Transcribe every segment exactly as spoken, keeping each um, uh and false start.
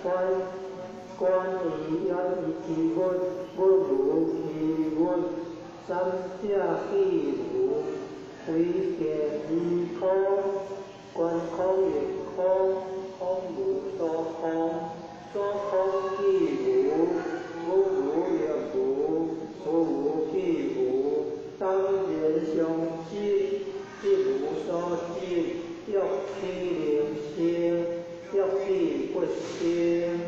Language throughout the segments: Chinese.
观观以因以其物，物如其物，三者亦如。唯见于空，观空亦空，空无所空，所空亦无，无无亦无，无无亦无。当言相即，即无所即，欲其灵性，欲其不性。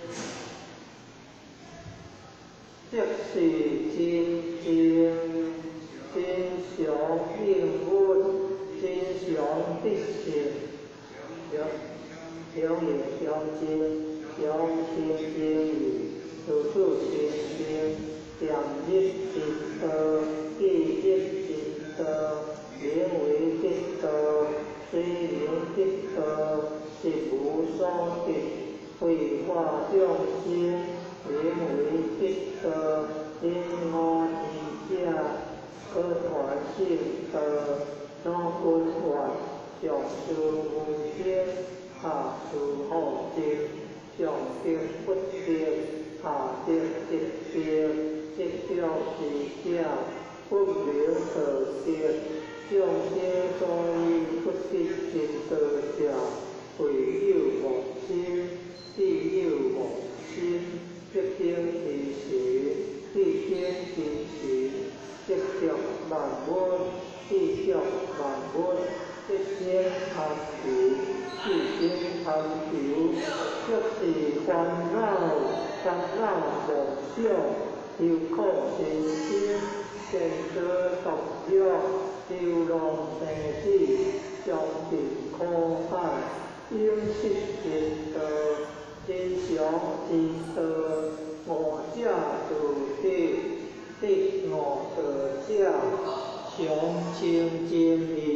即是真正真常应物，真常得性，了了也了解，了清净理，处处清净，两一即得，一一即得，名为即得，虽名即得，即无所得，废化众生，名为即得，因我之者。可团性得，当分换，上师无边，下师后进，上得不得，下得即得，即表是者，不明可得。众生所以不得真得者，唯有无心，必有无心，必定其时，必定其时。即着万物，即着万物，即先贪求，即先贪求，即是烦恼，烦恼无常，忧苦身心，见得毒药，流浪生死，终尽苦海，应失真道，真常真道，我者道地。第五道者，常清净理。